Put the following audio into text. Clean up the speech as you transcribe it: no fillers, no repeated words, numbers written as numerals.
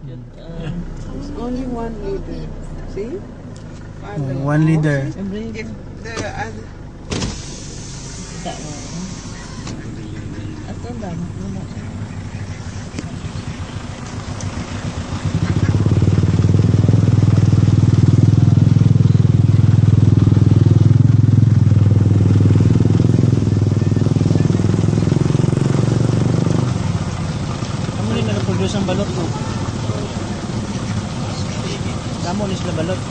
It's only 1 liter. See? 1 liter. If the other... That one. Ato lang. Produce ang balot ko. Damo ni sila balot.